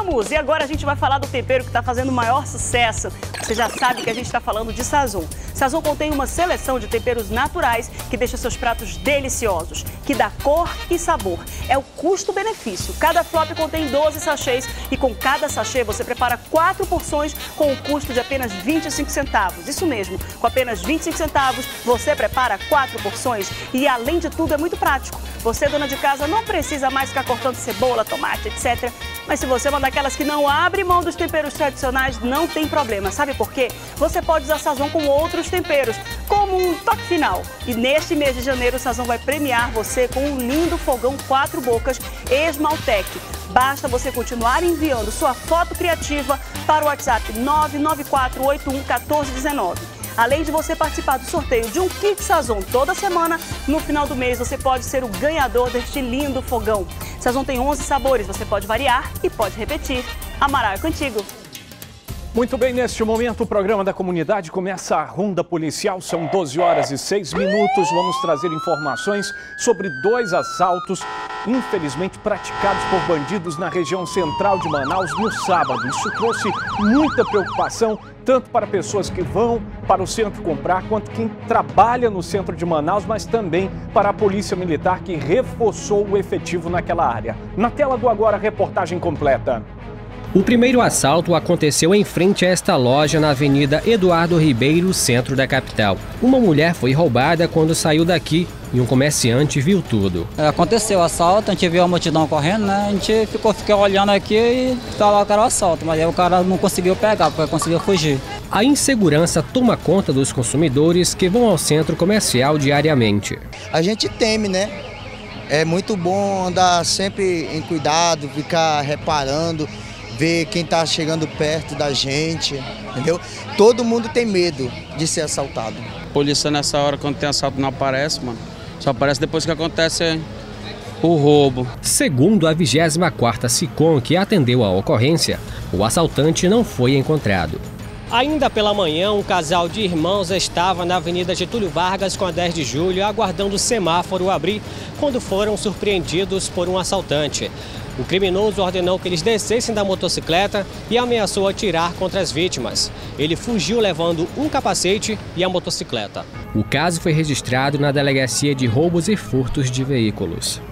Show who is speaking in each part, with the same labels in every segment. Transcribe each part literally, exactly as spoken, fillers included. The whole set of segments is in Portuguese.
Speaker 1: Vamos! E agora a gente vai falar do tempero que está fazendo o maior sucesso. Você já sabe que a gente está falando de Sazon. Sazon contém uma seleção de temperos naturais que deixa seus pratos deliciosos, que dá cor e sabor. É o custo-benefício. Cada flop contém doze sachês e com cada sachê você prepara quatro porções com o custo de apenas vinte e cinco centavos. Isso mesmo, com apenas vinte e cinco centavos você prepara quatro porções e além de tudo é muito prático. Você, dona de casa, não precisa mais ficar cortando cebola, tomate, etcétera. Mas se você é uma daquelas que não abre mão dos temperos tradicionais, não tem problema. Sabe por quê? Você pode usar Sazon com outros temperos, como um toque final. E neste mês de janeiro, o Sazon vai premiar você com um lindo fogão quatro bocas Esmaltec. Basta você continuar enviando sua foto criativa para o WhatsApp nove nove quatro oito um um quatro um nove. Além de você participar do sorteio de um kit Sazon toda semana, no final do mês você pode ser o ganhador deste lindo fogão. Sazon tem onze sabores, você pode variar e pode repetir. Amaral é contigo.
Speaker 2: Muito bem, neste momento o programa da comunidade começa a ronda policial, são doze horas e seis minutos. Vamos trazer informações sobre dois assaltos, infelizmente praticados por bandidos na região central de Manaus no sábado. Isso trouxe muita preocupação, tanto para pessoas que vão para o centro comprar, quanto quem trabalha no centro de Manaus, mas também para a Polícia Militar, que reforçou o efetivo naquela área. Na tela do Agora, reportagem completa.
Speaker 3: O primeiro assalto aconteceu em frente a esta loja na Avenida Eduardo Ribeiro, centro da capital. Uma mulher foi roubada quando saiu daqui e um comerciante viu tudo.
Speaker 4: Aconteceu o assalto, a gente viu a multidão correndo, né? A gente ficou, ficou olhando aqui e falou que era o assalto, mas aí o cara não conseguiu pegar, porque conseguiu fugir.
Speaker 3: A insegurança toma conta dos consumidores que vão ao centro comercial diariamente.
Speaker 5: A gente teme, né? É muito bom andar sempre em cuidado, ficar reparando, ver quem está chegando perto da gente, entendeu? Todo mundo tem medo de ser assaltado.
Speaker 6: A polícia nessa hora, quando tem assalto, não aparece, mano. Só aparece depois que acontece o roubo.
Speaker 3: Segundo a vigésima quarta SICOM, que atendeu a ocorrência, o assaltante não foi encontrado. Ainda pela manhã, um casal de irmãos estava na Avenida Getúlio Vargas com a dez de julho, aguardando o semáforo abrir, quando foram surpreendidos por um assaltante. O criminoso ordenou que eles descessem da motocicleta e ameaçou atirar contra as vítimas. Ele fugiu levando um capacete e a motocicleta. O caso foi registrado na Delegacia de Roubos e Furtos de Veículos.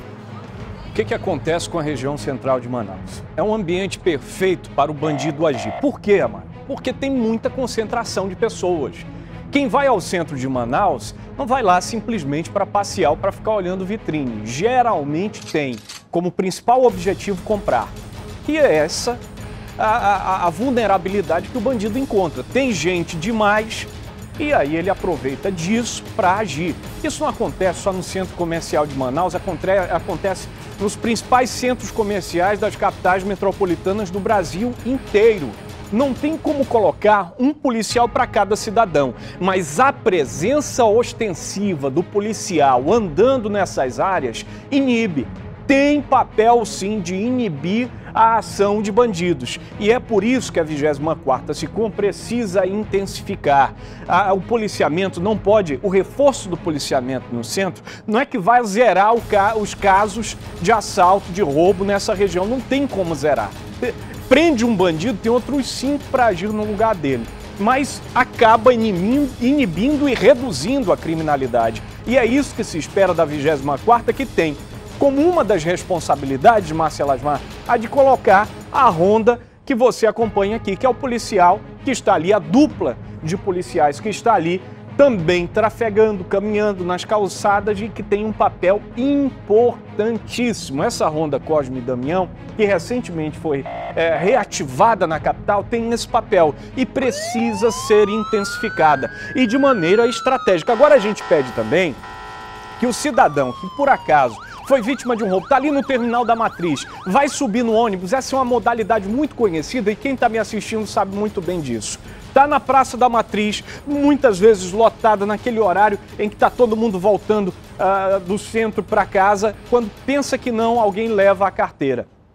Speaker 2: O que, que acontece com a região central de Manaus? É um ambiente perfeito para o bandido agir. Por quê, Amaro? Porque tem muita concentração de pessoas. Quem vai ao centro de Manaus não vai lá simplesmente para passear ou para ficar olhando vitrine. Geralmente tem como principal objetivo comprar. E é essa a, a, a vulnerabilidade que o bandido encontra. Tem gente demais e aí ele aproveita disso para agir. Isso não acontece só no centro comercial de Manaus, acontece nos principais centros comerciais das capitais metropolitanas do Brasil inteiro. Não tem como colocar um policial para cada cidadão, mas a presença ostensiva do policial andando nessas áreas inibe. Tem papel, sim, de inibir a ação de bandidos. E é por isso que a vigésima quarta SICOM precisa intensificar. O policiamento não pode, o reforço do policiamento no centro não é que vai zerar os casos de assalto, de roubo nessa região. Não tem como zerar. Prende um bandido, tem outros cinco para agir no lugar dele. Mas acaba inibindo, inibindo e reduzindo a criminalidade. E é isso que se espera da vigésima quarta, que tem como uma das responsabilidades, Márcia Lasmar, a de colocar a ronda que você acompanha aqui, que é o policial que está ali, a dupla de policiais que está ali também trafegando, caminhando nas calçadas e que tem um papel importantíssimo. Essa ronda Cosme e Damião, que recentemente foi é, reativada na capital, tem esse papel e precisa ser intensificada e de maneira estratégica. Agora a gente pede também que o cidadão que por acaso foi vítima de um roubo, está ali no terminal da Matriz, vai subir no ônibus, essa é uma modalidade muito conhecida e quem está me assistindo sabe muito bem disso. Está na Praça da Matriz, muitas vezes lotada naquele horário em que está todo mundo voltando uh, do centro para casa, quando pensa que não, alguém leva a carteira.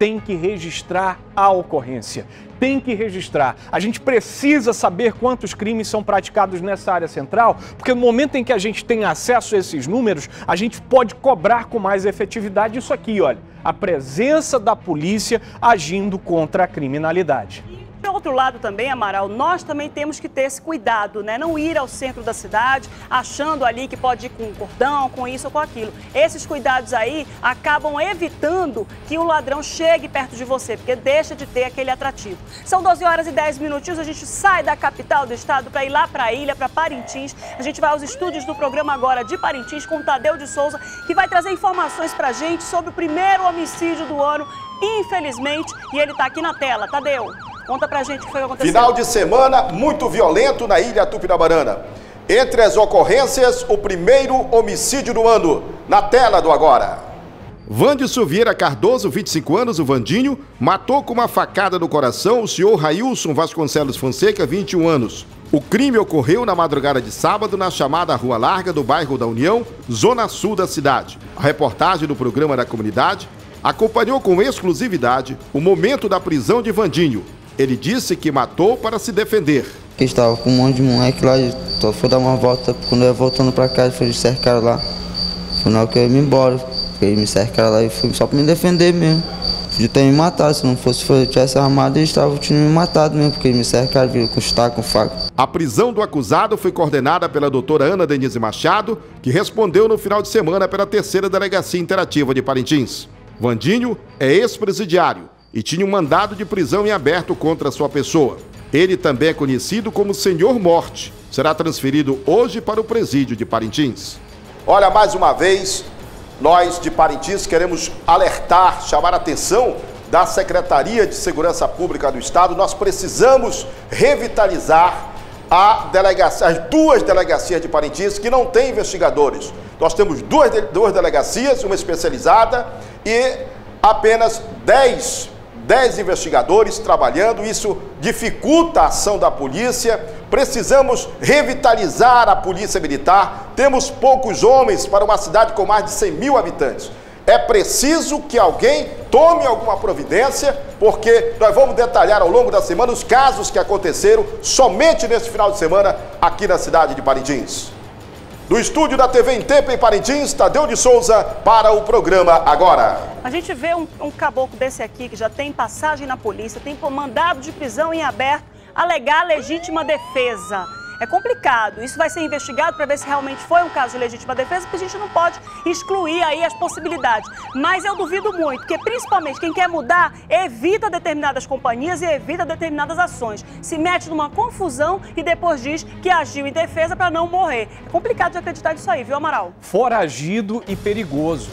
Speaker 2: tem que registrar a ocorrência. Tem que registrar. A gente precisa saber quantos crimes são praticados nessa área central, porque no momento em que a gente tem acesso a esses números, a gente pode cobrar com mais efetividade isso aqui, olha, a presença da polícia agindo contra a criminalidade.
Speaker 1: De outro lado também, Amaral, nós também temos que ter esse cuidado, né? Não ir ao centro da cidade achando ali que pode ir com um cordão, com isso ou com aquilo. Esses cuidados aí acabam evitando que o ladrão chegue perto de você, porque deixa de ter aquele atrativo. São doze horas e dez minutinhos, a gente sai da capital do estado para ir lá para a ilha, para Parintins. A gente vai aos estúdios do programa agora de Parintins com o Tadeu de Souza, que vai trazer informações para a gente sobre o primeiro homicídio do ano, infelizmente, e ele está aqui na tela. Tadeu, conta pra gente o que foi que aconteceu.
Speaker 7: Final de semana muito violento na ilha Tupinabarana. Entre as ocorrências, o primeiro homicídio do ano. Na tela do agora. Vanderson Vieira Cardoso, vinte e cinco anos, o Vandinho, matou com uma facada no coração o senhor Railson Vasconcelos Fonseca, vinte e um anos. O crime ocorreu na madrugada de sábado na chamada Rua Larga do bairro da União, zona sul da cidade. A reportagem do programa da comunidade acompanhou com exclusividade o momento da prisão de Vandinho. Ele disse que matou para se defender.
Speaker 8: Que estava com um monte de moleque lá, e foi dar uma volta, quando eu ia voltando para casa, eles cercaram lá. Foi na hora que eu ia me embora, eles me cercaram lá e fui só para me defender mesmo. Podia ter me matado, se não fosse, se eu tivesse armado, eles estavam tinham me matado mesmo, porque eles me cercaram, viram com estaca, com faca.
Speaker 7: A prisão do acusado foi coordenada pela doutora Ana Denise Machado, que respondeu no final de semana pela terceira Delegacia Interativa de Parintins. Vandinho é ex-presidiário e tinha um mandado de prisão em aberto contra sua pessoa. Ele também é conhecido como Senhor Morte. Será transferido hoje para o presídio de Parintins. Olha, mais uma vez, nós de Parintins queremos alertar, chamar a atenção da Secretaria de Segurança Pública do Estado. Nós precisamos revitalizar a delegacia, as duas delegacias de Parintins que não têm investigadores. Nós temos duas, duas delegacias, uma especializada e apenas dez dez investigadores trabalhando. Isso dificulta a ação da polícia. Precisamos revitalizar a polícia militar. Temos poucos homens para uma cidade com mais de cem mil habitantes. É preciso que alguém tome alguma providência, porque nós vamos detalhar ao longo da semana os casos que aconteceram somente neste final de semana aqui na cidade de Parintins. Do estúdio da T V em Tempo em Parintins, Tadeu de Souza para o programa Agora.
Speaker 1: A gente vê um, um caboclo desse aqui que já tem passagem na polícia, tem mandado de prisão em aberto, alegar legítima defesa. É complicado, isso vai ser investigado para ver se realmente foi um caso de legítima defesa, porque a gente não pode excluir aí as possibilidades. Mas eu duvido muito, porque principalmente quem quer mudar evita determinadas companhias e evita determinadas ações. Se mete numa confusão e depois diz que agiu em defesa para não morrer. É complicado de acreditar nisso aí, viu, Amaral?
Speaker 2: Foragido e perigoso.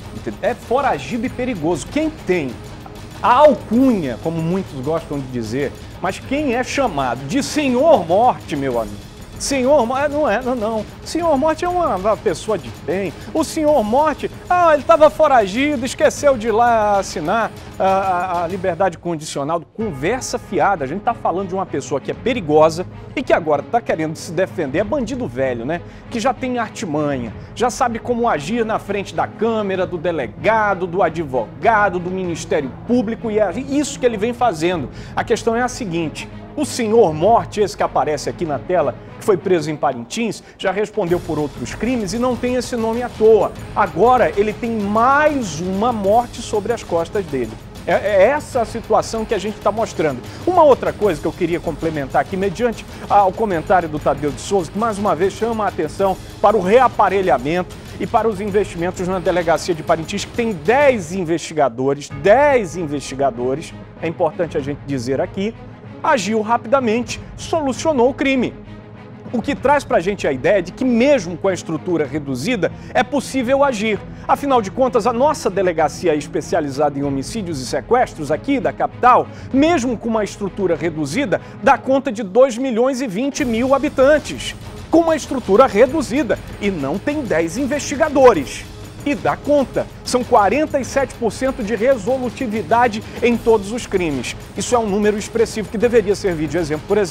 Speaker 2: É foragido e perigoso. Quem tem a alcunha, como muitos gostam de dizer, mas quem é chamado de Senhor Morte, meu amigo? Senhor Morte, não é, não, não. Senhor Morte é uma, uma pessoa de bem. O Senhor Morte, ah, ele estava foragido, esqueceu de ir lá assinar a, a, a liberdade condicional. Conversa fiada. A gente está falando de uma pessoa que é perigosa e que agora está querendo se defender. É bandido velho, né? Que já tem artimanha, já sabe como agir na frente da Câmara, do delegado, do advogado, do Ministério Público, e é isso que ele vem fazendo. A questão é a seguinte: o Senhor Morte, esse que aparece aqui na tela, que foi preso em Parintins, já respondeu por outros crimes e não tem esse nome à toa. Agora ele tem mais uma morte sobre as costas dele. É, é essa a situação que a gente está mostrando. Uma outra coisa que eu queria complementar aqui, mediante ao comentário do Tadeu de Souza, que mais uma vez chama a atenção para o reaparelhamento e para os investimentos na delegacia de Parintins, que tem dez investigadores, dez investigadores, é importante a gente dizer aqui, agiu rapidamente, solucionou o crime. O que traz para a gente a ideia de que mesmo com a estrutura reduzida, é possível agir. Afinal de contas, a nossa delegacia especializada em homicídios e sequestros aqui da capital, mesmo com uma estrutura reduzida, dá conta de dois milhões e vinte mil habitantes. Com uma estrutura reduzida e não tem dez investigadores. E dá conta. São quarenta e sete por cento de resolutividade em todos os crimes. Isso é um número expressivo que deveria servir de exemplo, por exemplo,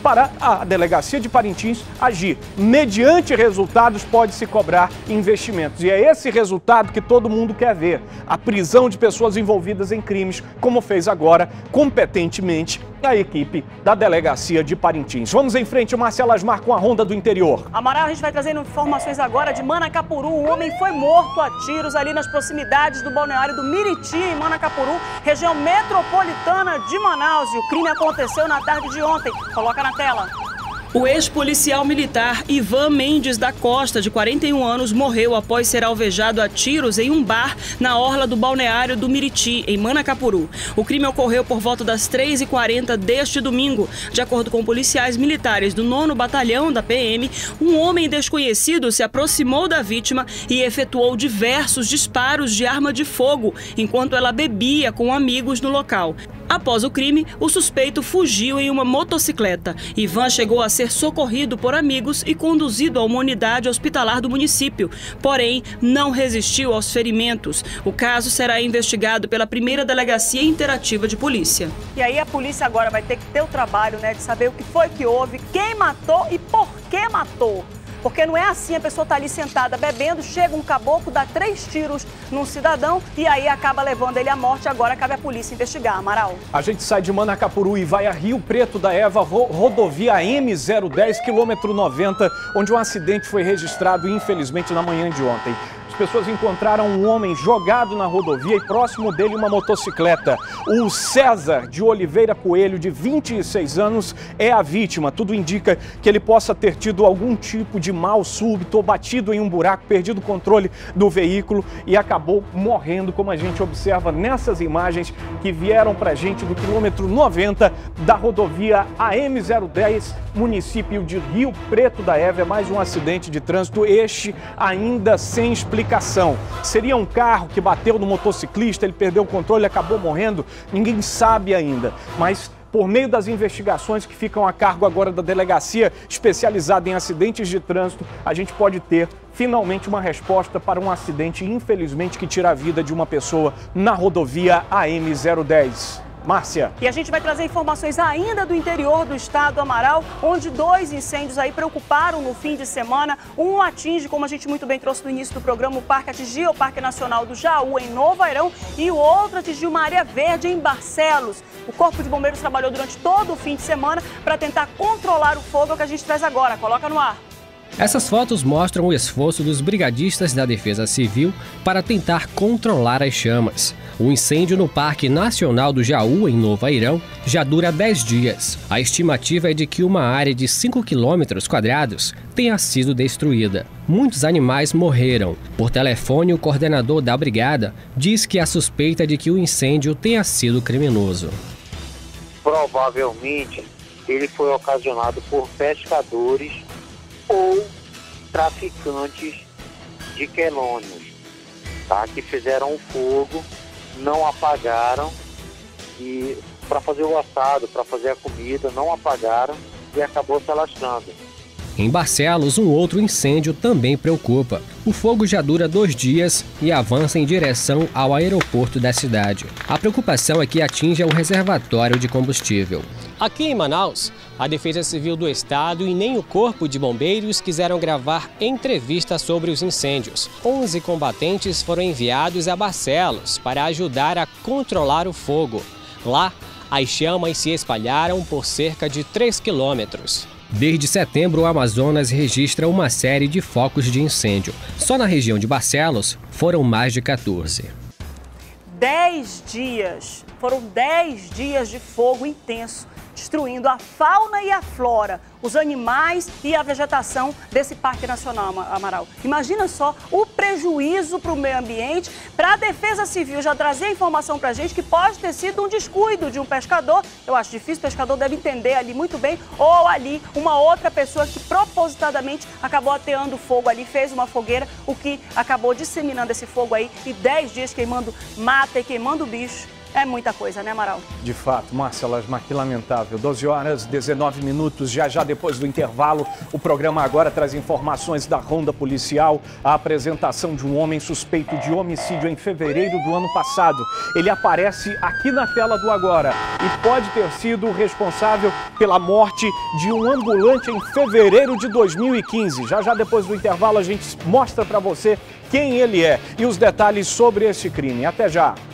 Speaker 2: para a Delegacia de Parintins agir. Mediante resultados pode-se cobrar investimentos. E é esse resultado que todo mundo quer ver. A prisão de pessoas envolvidas em crimes, como fez agora, competentemente, a equipe da Delegacia de Parintins. Vamos em frente, Marcelo Asmar, com a Ronda do Interior.
Speaker 1: Amaral, a gente vai trazendo informações agora de Manacapuru. Um homem foi morto a tiros ali nas proximidades do balneário do Miriti, em Manacapuru, região metropolitana de Manaus. E o crime aconteceu na tarde de ontem. Coloca na tela. O ex-policial militar Ivan Mendes da Costa, de quarenta e um anos, morreu após ser alvejado a tiros em um bar na orla do balneário do Miriti, em Manacapuru. O crime ocorreu por volta das três e quarenta deste domingo. De acordo com policiais militares do nono Batalhão da P M, um homem desconhecido se aproximou da vítima e efetuou diversos disparos de arma de fogo enquanto ela bebia com amigos no local. Após o crime, o suspeito fugiu em uma motocicleta. Ivan chegou a ser socorrido por amigos e conduzido a uma unidade hospitalar do município, porém não resistiu aos ferimentos. O caso será investigado pela primeira Delegacia Interativa de Polícia. E aí a polícia agora vai ter que ter o trabalho, né, de saber o que foi que houve, quem matou e por que matou. Porque não é assim, a pessoa está ali sentada bebendo, chega um caboclo, dá três tiros num cidadão e aí acaba levando ele à morte. Agora cabe a polícia investigar. Amaral.
Speaker 2: A gente sai de Manacapuru e vai a Rio Preto da Eva, rodovia M zero dez, quilômetro noventa, onde um acidente foi registrado, infelizmente, na manhã de ontem. As pessoas encontraram um homem jogado na rodovia e próximo dele uma motocicleta. O César de Oliveira Coelho, de vinte e seis anos, é a vítima. Tudo indica que ele possa ter tido algum tipo de mal súbito ou batido em um buraco, perdido o controle do veículo e acabou morrendo, como a gente observa nessas imagens que vieram para a gente do quilômetro noventa da rodovia A M zero dez, município de Rio Preto da Eva. É mais um acidente de trânsito, este ainda sem explicação. Seria um carro que bateu no motociclista, ele perdeu o controle e acabou morrendo? Ninguém sabe ainda, mas por meio das investigações que ficam a cargo agora da Delegacia Especializada em Acidentes de Trânsito, a gente pode ter finalmente uma resposta para um acidente, infelizmente, que tira a vida de uma pessoa na rodovia A M zero dez. Márcia.
Speaker 1: E a gente vai trazer informações ainda do interior do estado, Amaral, onde dois incêndios aí preocuparam no fim de semana. Um atinge, como a gente muito bem trouxe no início do programa, o parque atingiu o Parque Nacional do Jaú, em Novo Airão, e o outro atingiu uma área verde em Barcelos. O Corpo de Bombeiros trabalhou durante todo o fim de semana para tentar controlar o fogo, é o que a gente traz agora. Coloca no ar.
Speaker 3: Essas fotos mostram o esforço dos brigadistas da Defesa Civil para tentar controlar as chamas. O incêndio no Parque Nacional do Jaú, em Novo Airão, já dura dez dias. A estimativa é de que uma área de cinco quilômetros quadrados tenha sido destruída. Muitos animais morreram. Por telefone, o coordenador da brigada diz que há suspeita de que o incêndio tenha sido criminoso.
Speaker 9: Provavelmente, ele foi ocasionado por pescadores ou traficantes de quelônios, tá? Que fizeram o fogo, não apagaram e para fazer o assado, para fazer a comida, não apagaram e acabou se alastrando.
Speaker 3: Em Barcelos, um outro incêndio também preocupa. O fogo já dura dois dias e avança em direção ao aeroporto da cidade. A preocupação é que atinja um reservatório de combustível. Aqui em Manaus, a Defesa Civil do Estado e nem o Corpo de Bombeiros quiseram gravar entrevista sobre os incêndios. onze combatentes foram enviados a Barcelos para ajudar a controlar o fogo. Lá, as chamas se espalharam por cerca de três quilômetros. Desde setembro, o Amazonas registra uma série de focos de incêndio. Só na região de Barcelos, foram mais de quatorze.
Speaker 1: Dez dias, foram dez dias de fogo intenso, destruindo a fauna e a flora, os animais e a vegetação desse Parque Nacional, Amaral. Imagina só o prejuízo para o meio ambiente, para a Defesa Civil já trazer a informação para a gente que pode ter sido um descuido de um pescador. Eu acho difícil, o pescador deve entender ali muito bem, ou ali uma outra pessoa que propositadamente acabou ateando fogo ali, fez uma fogueira, o que acabou disseminando esse fogo aí, e dez dias queimando mata e queimando bicho. É muita coisa, né, Amaral?
Speaker 2: De fato, Marcela, mas que lamentável. doze horas, dezenove minutos, já já depois do intervalo. O programa agora traz informações da ronda policial, a apresentação de um homem suspeito de homicídio em fevereiro do ano passado. Ele aparece aqui na tela do Agora e pode ter sido o responsável pela morte de um ambulante em fevereiro de dois mil e quinze. Já já depois do intervalo a gente mostra para você quem ele é e os detalhes sobre esse crime. Até já!